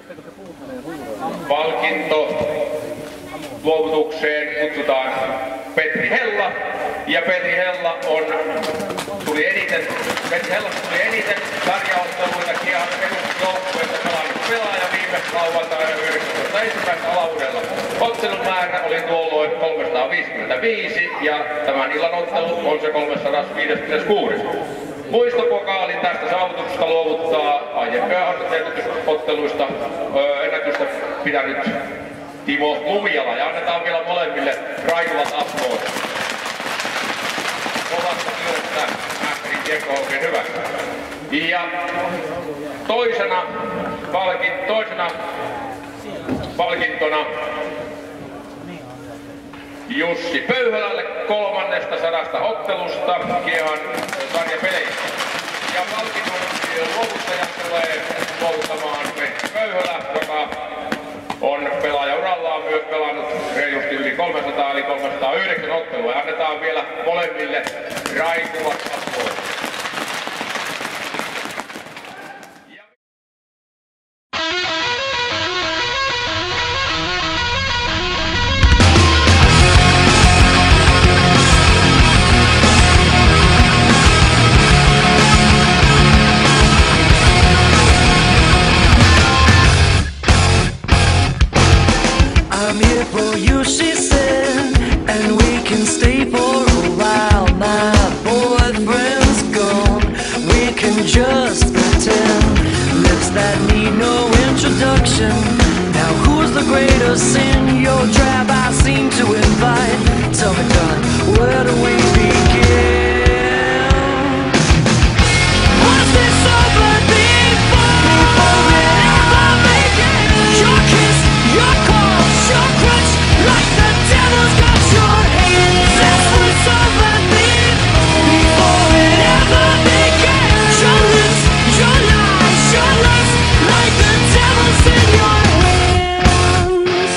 Palkinto luovutukseen kutsutaan Petri Hella. Ja Petri Hella tuli eniten sarjaotteluita Kiehan edustusjoukkueesta pelannut pelaaja viime lauantaina 19. alaudella. Ottelun määrä oli tuolloin 355 ja tämän illan ottelu on se 356. Muistopokaalin tästä saavutuksesta luovuttaa aiempia otteluista ennätystä pitänyt Timo Lumiala ja annetaan vielä molemmille rajulat aplodit. Kovasta työstä Mäkkärin Kiekko oikein hyvä. Ja toisena palkintona Jussi Pöyhölälle 300 ottelusta Kiehan sarjapeleissä. Ja palkinnon luovuttajan tulee luovuttamaan Petri Pöyhölä, joka on pelaajaurallaan myös pelannut reilusti yli 300 eli 309 ottelua. Ja annetaan vielä molemmille raikuvat aplodit. I'm here for you, she said, and we can stay for a while. My boyfriend's gone, we can just pretend. Lips that need no introduction. Now who's the greatest in your tribe I seem to invite? Tell me, darling, where do we begin? Was this over before it ever began? Your kiss, your call, your crutch, like the devil's got your hands. This was over before it ever began. Your lips, your lies, your lust, like the devil's in your hands.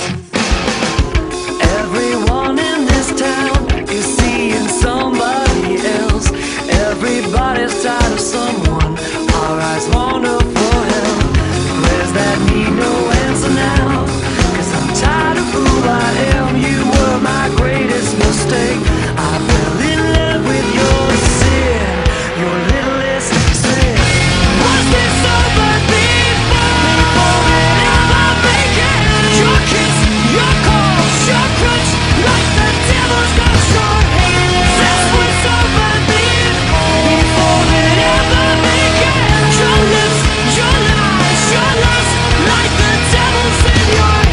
Everyone in this town is seeing somebody else. Everybody's tired of someone. Our eyes wander for help. Prayers that need no answer now. I'm tired of who I am, you were my greatest mistake. I fell in love with your sin, your littlest sin. Was this over before it ever began? Your kiss, your call, your crutch, like the devil's got your hands. This was over before it ever began. Your lips, your lies, your lust, like the devil's in your hands.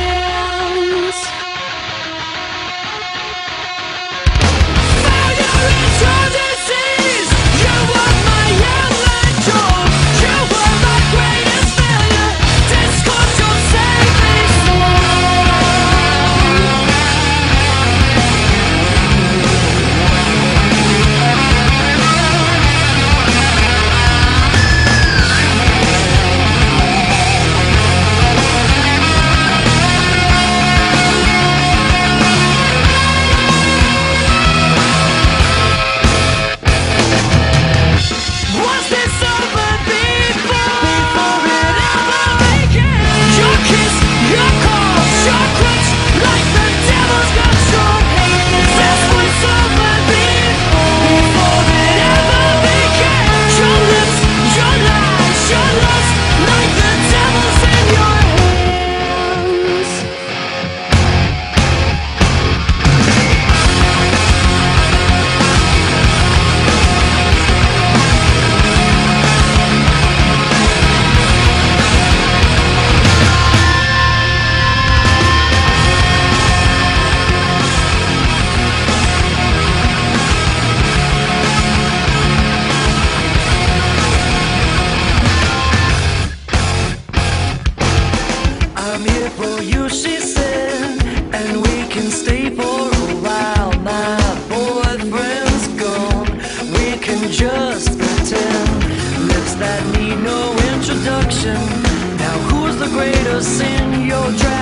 I'm here for you, she said, and we can stay for a while. My boyfriend's gone, we can just pretend. Lips that need no introduction. Now who's the greatest in your tribe?